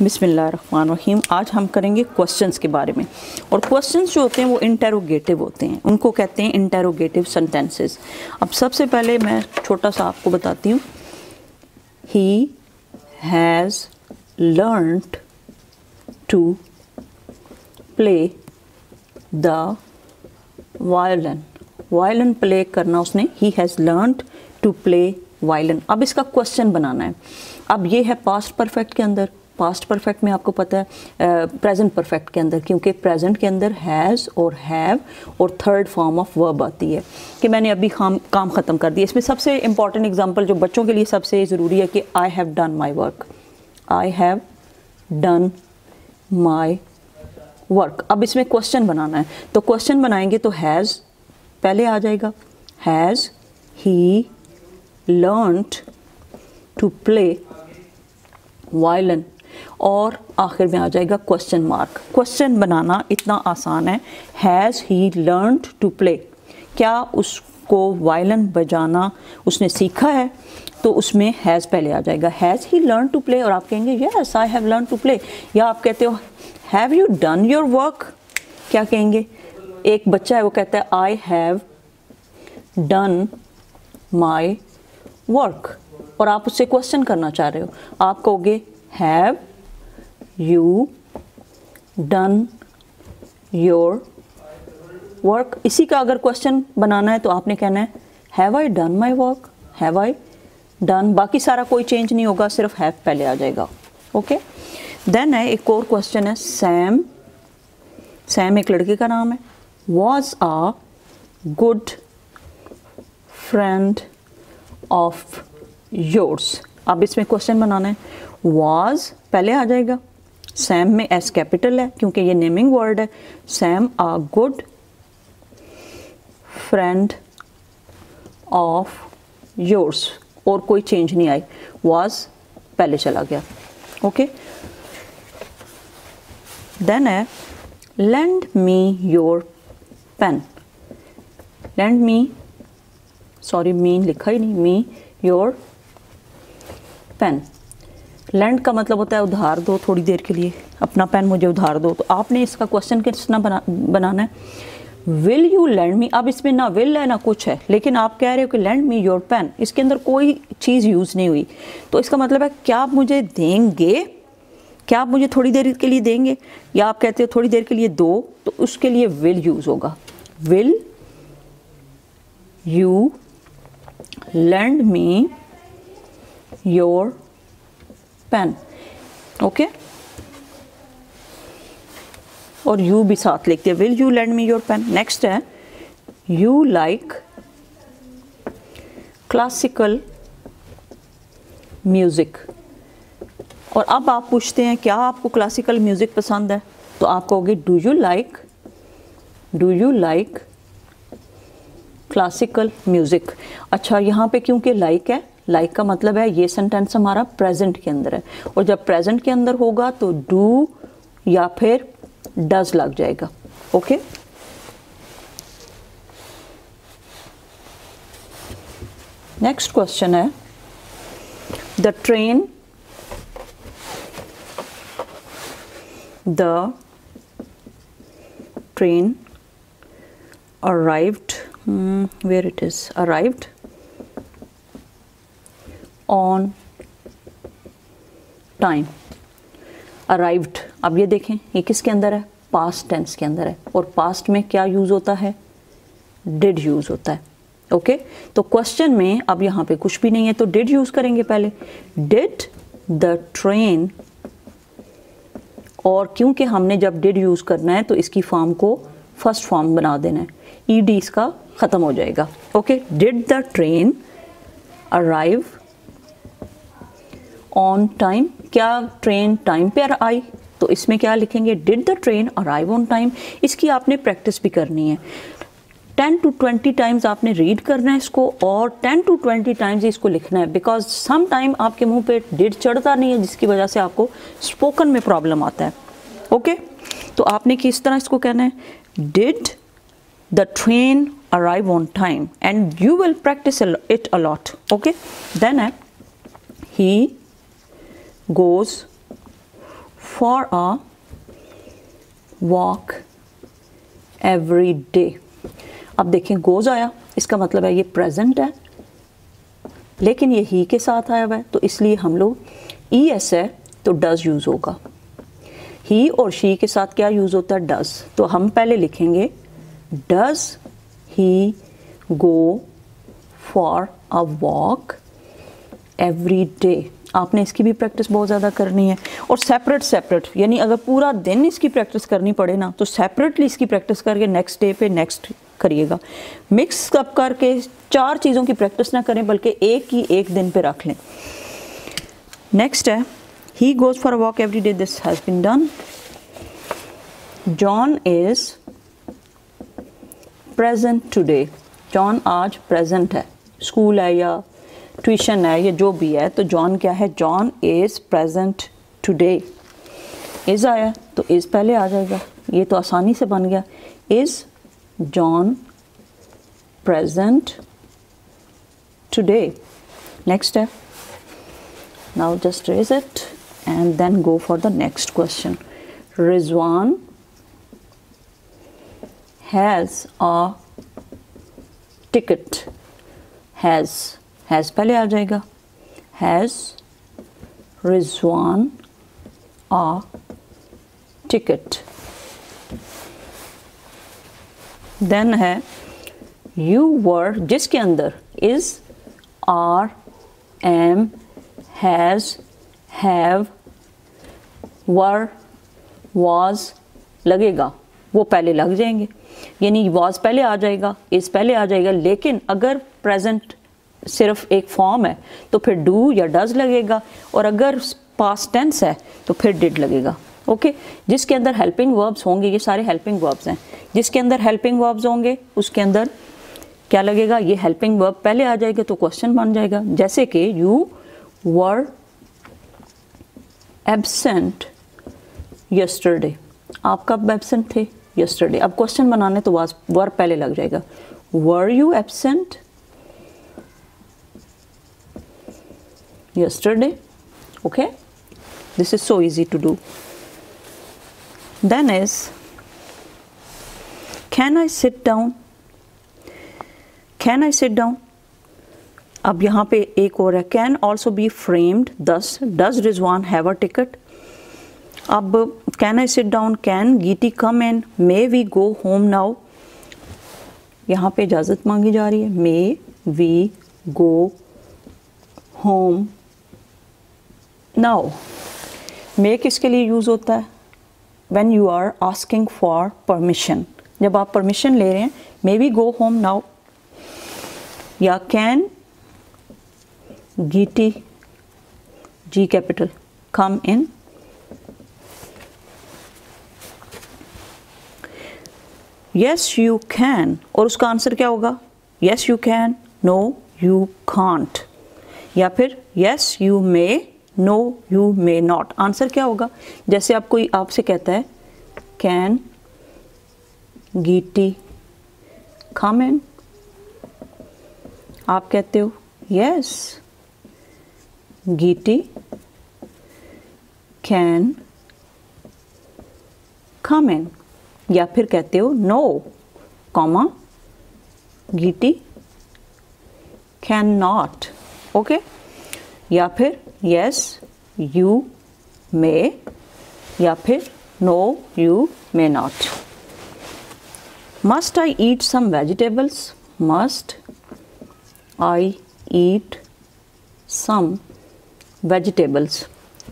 बिस्मिल्लाहिर्रहमानिर्रहीम। आज हम करेंगे क्वेश्चंस के बारे में। और क्वेश्चंस जो होते हैं वो इंटेरोगेटिव होते हैं, उनको कहते हैं इंटेरोगेटिव सेंटेंसेस। अब सबसे पहले मैं छोटा सा आपको बताती हूँ। He has learned to play the violin. Violin play करना उसने, he has learned to play violin. अब इसका क्वेश्चन बनाना है। अब ये है पास्ट परफेक्ट के अंदर। पास्ट परफेक्ट में आपको पता है प्रेजेंट परफेक्ट के अंदर, क्योंकि प्रेजेंट के अंदर हैज़ और हैव और थर्ड फॉर्म ऑफ वर्ब आती है कि मैंने अभी काम ख़त्म कर दिया। इसमें सबसे इंपॉर्टेंट एग्जांपल जो बच्चों के लिए सबसे ज़रूरी है कि I have done my work. I have done my work. अब इसमें क्वेश्चन बनाना है, तो क्वेश्चन बनाएंगे तो हैज़ पहले आ जाएगा। Has he learned to play violin, और आखिर में आ जाएगा क्वेश्चन मार्क। क्वेश्चन बनाना इतना आसान है। Has he learned to play, क्या उसको वायलिन बजाना उसने सीखा है, तो उसमें हैज़ पहले आ जाएगा। Has he learn to play, और आप कहेंगे yes I have learn to play. या आप कहते हो have you done your work, क्या कहेंगे? एक बच्चा है वो कहता है I have done my work, और आप उससे क्वेश्चन करना चाह रहे हो। आप कहोगे have you done your work. इसी का अगर क्वेश्चन बनाना है तो आपने कहना है have I done my work, have I done. बाकी सारा कोई चेंज नहीं होगा, सिर्फ हैव पहले आ जाएगा। ओके, देन है एक और क्वेश्चन है सैम। सैम एक लड़के का नाम है। Was a good friend of yours. अब इसमें क्वेश्चन बनाना है। वॉज पहले आ जाएगा। सैम में एस कैपिटल है क्योंकि ये नेमिंग वर्ड है। Sam a good friend of yours, और कोई चेंज नहीं आई, वॉज पहले चला गया। ओके, देन है lend me your pen. Lend me, sorry मीन लिखा ही नहीं, मी योर पेन। लैंड का मतलब होता है उधार दो, थोड़ी देर के लिए अपना पेन मुझे उधार दो। तो आपने इसका क्वेश्चन कितना बनाना है? Will you lend me. अब इसमें ना विल है ना कुछ है, लेकिन आप कह रहे हो कि लैंड मी योर पेन, इसके अंदर कोई चीज़ यूज़ नहीं हुई, तो इसका मतलब है क्या आप मुझे देंगे, क्या आप मुझे थोड़ी देर के लिए देंगे। या आप कहते हो थोड़ी देर के लिए दो, तो उसके लिए विल यूज़ होगा। Will you lend me your pen। Okay, और you भी साथ लिखते हैं, will you lend me your pen। Next है you like classical music। और अब आप पूछते हैं क्या आपको क्लासिकल म्यूजिक पसंद है, तो आप कहोगे do you like classical music. अच्छा, यहाँ पे क्योंकि लाइक है, लाइक का मतलब है ये सेंटेंस हमारा प्रेजेंट के अंदर है, और जब प्रेजेंट के अंदर होगा तो डू या फिर डज लग जाएगा। ओके, नेक्स्ट क्वेश्चन है the train arrived where it is arrived on time। arrived, अब ये देखें ये किसके अंदर है? पास्ट टेंस के अंदर है, और पास्ट में क्या यूज़ होता है? डिड यूज़ होता है। ओके, तो क्वेश्चन में अब यहाँ पे कुछ भी नहीं है, तो डिड यूज़ करेंगे पहले। डिड द ट्रेन, और क्योंकि हमने जब डिड यूज़ करना है तो इसकी फॉर्म को फर्स्ट फॉर्म बना देना है, ईडी इसका ख़त्म हो जाएगा। Okay, did the train arrive on time. क्या ट्रेन टाइम पे आई, तो इसमें क्या लिखेंगे? Did the train arrive on time. इसकी आपने प्रैक्टिस भी करनी है, 10 to 20 टाइम्स आपने रीड करना है इसको, और 10 to 20 टाइम्स इसको लिखना है, बिकॉज सम टाइम आपके मुंह पे डिड चढ़ता नहीं है, जिसकी वजह से आपको स्पोकन में प्रॉब्लम आता है। ओके, तो आपने किस तरह इसको कहना है? Did the train arrive on time, and you will practice it a lot. Okay, then he goes for a walk every day. अब देखें गोज आया, इसका मतलब है ये प्रेजेंट है, लेकिन ये ही के साथ आया हुआ है, तो इसलिए हम लोग ES है तो डज यूज़ होगा। ही और शी के साथ क्या यूज़ होता है? डज। तो हम पहले लिखेंगे does he go for a walk every day. आपने इसकी भी प्रैक्टिस बहुत ज़्यादा करनी है, और सेपरेट यानी अगर पूरा दिन इसकी प्रैक्टिस करनी पड़े ना, तो सेपरेटली इसकी प्रैक्टिस करके नेक्स्ट डे पे नेक्स्ट करिएगा। मिक्स अप करके 4 चीज़ों की प्रैक्टिस ना करें, बल्कि एक ही एक दिन पे रख लें। नेक्स्ट है he goes for a walk every day, this has been done. John is present today, John आज present है, स्कूल है या ट्यूशन है या जो भी है, तो John क्या है? John is present today। is आया तो is पहले आ जाएगा, ये तो आसानी से बन गया। is John present today। Next है, now just raise it and then go for the next question. Rizwan has a ticket। has पहले आ जाएगा, has Rizwan a ticket। then है you were, जिसके अंदर is, are, am, has, have, were, was लगेगा, वो पहले लग जाएंगे, यानी was पहले आ जाएगा, is पहले आ जाएगा। लेकिन अगर प्रेजेंट सिर्फ एक फॉर्म है तो फिर do या does लगेगा, और अगर पास्ट टेंस है तो फिर did लगेगा। ओके, जिसके अंदर हेल्पिंग वर्ब्स होंगे, ये सारे हेल्पिंग वर्ब्स हैं, जिसके अंदर हेल्पिंग वर्ब्स होंगे उसके अंदर क्या लगेगा? ये हेल्पिंग वर्ब पहले आ जाएगा तो क्वेश्चन बन जाएगा। जैसे कि यू वर एब्सेंट यस्टरडे, आप कब एब्सेंट थे? यस्टरडे। अब क्वेश्चन बनाने तो वाज वर्ब पहले लग जाएगा, were you absent yesterday. Okay, this is so easy to do. Then is can I sit down, can I sit down. अब यहाँ पे एक और है, can also be framed thus, does Rizwan have a ticket. अब can I sit down, can Geeta come in, may we go home now. यहाँ पे इजाज़त मांगी जा रही है, may we go home now. May किसके लिए यूज़ होता है? When you are asking for permission, जब आप परमिशन ले रहे हैं, may we go home now. या can Geeta, G capital, come in. Yes you can, और उसका आंसर क्या होगा? Yes you can, no you can't. या फिर yes you may, no you may not. Answer क्या होगा? जैसे आप कोई आपसे कहता है कैन गीटी कम इन, आप कहते हो यस गीटी कैन कम इन। या फिर कहते हो no comma Geeta can not. Okay, या फिर यस यू मे, या फिर no you may not. Must I eat some vegetables, must I eat some vegetables.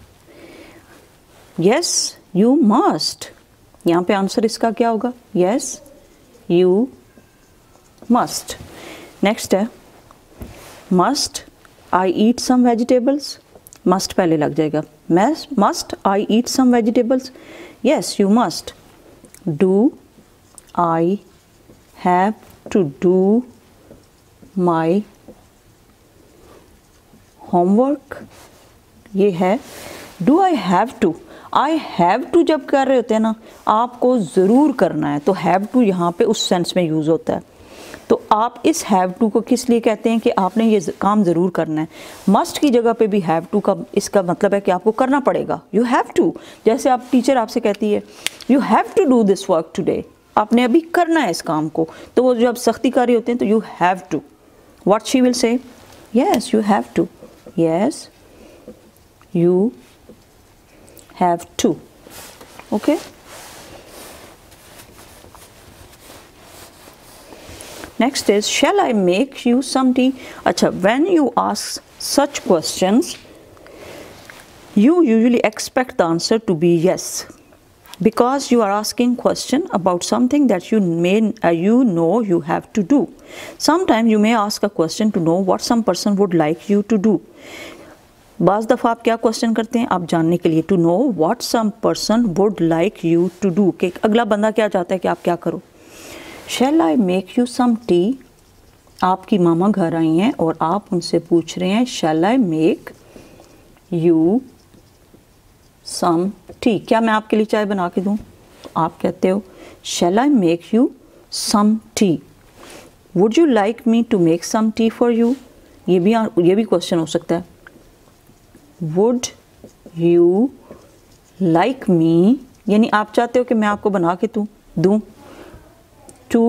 Yes you must, यहाँ पे आंसर इसका क्या होगा? Yes you must. नेक्स्ट है must I eat some vegetables, must पहले लग जाएगा, must I eat some vegetables. Yes you must. Do I have to do my homework, ये है do I have to. I have to जब कर रहे होते हैं ना, आपको ज़रूर करना है, तो हैव टू यहाँ पे उस सेंस में यूज़ होता है। तो आप इस हैव टू को किस लिए कहते हैं कि आपने ये काम ज़रूर करना है। मस्ट की जगह पे भी हैव टू का इसका मतलब है कि आपको करना पड़ेगा, यू हैव टू। जैसे आप टीचर आपसे कहती है you have to do this work today, आपने अभी करना है इस काम को, तो वो जब सख्ती कर रही होते हैं तो you have to. What she will say, yes you have to, yes you have to. Okay, next is shall I make you some tea? अच्छा, when you ask such questions you usually expect the answer to be yes, because you are asking question about something that you know you have to do. Sometimes you may ask a question to know what some person would like you to do. बाज़ दफ़ा आप क्या question करते हैं, आप जानने के लिए, to know what some person would like you to do, कि अगला बंदा क्या चाहता है कि आप क्या करो। Shall I make you some tea? आपकी मामा घर आई हैं और आप उनसे पूछ रहे हैं Shall I make you some tea? क्या मैं आपके लिए चाय बना के दूँ? आप कहते हो Shall I make you some tea? Would you like me to make some tea for you? ये भी क्वेश्चन हो सकता है। Would you like me, यानी आप चाहते हो कि मैं आपको बना के दूँ, to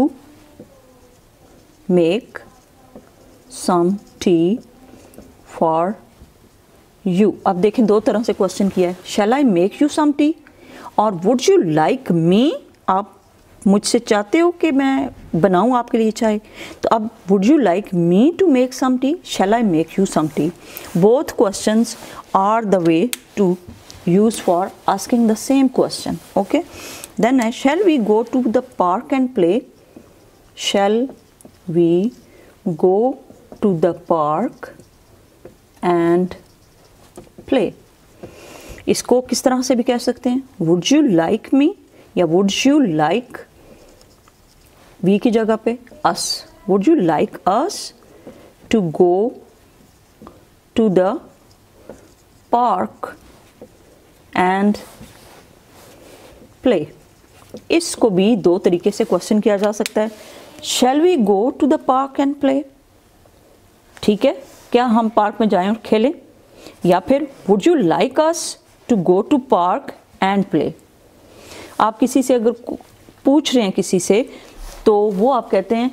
make some tea for you। अब देखें दो तरह से क्वेश्चन किया है, shall I make you some tea और would you like me, आप मुझसे चाहते हो कि मैं बनाऊं आपके लिए चाय, तो अब would you like me to make some tea, shall I make you some tea। Both questions are the way to use for asking the same question. Okay, then shall we go to the park and play? Shall we go to the park and play? इसको किस तरह से भी कह सकते हैं, would you like me या would you like, we की जगह पे us, would you like us to go to the park and play। इसको भी दो तरीके से क्वेश्चन किया जा सकता है। Shall we go to the park and play? ठीक है, क्या हम पार्क में जाएं और खेलें, या फिर would you like us to go to park and play। आप किसी से अगर पूछ रहे हैं किसी से, तो वो आप कहते हैं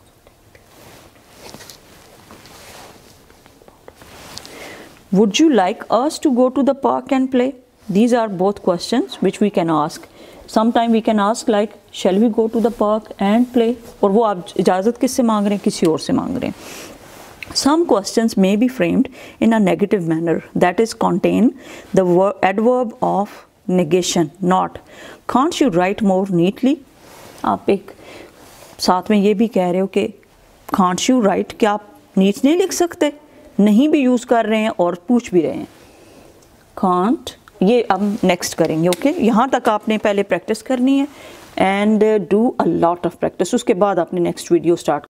would you like us to go to the park and play। These are both questions which we can ask। Sometime we can ask like shall we go to the park and play, और वो आप इजाज़त किससे मांग रहे हैं, किसी और से मांग रहे हैं। Some questions may be framed in a negative manner, that is contain the adverb of negation, not। Can't you write more neatly? आप एक साथ में ये भी कह रहे हो कि can't you write, क्या आप नीट नहीं लिख सकते, नहीं भी यूज़ कर रहे हैं और पूछ भी रहे हैं। can't, ये अब नेक्स्ट करेंगे। ओके, यहाँ तक आपने पहले प्रैक्टिस करनी है and do a lot of practice, उसके बाद आपने नेक्स्ट वीडियो स्टार्ट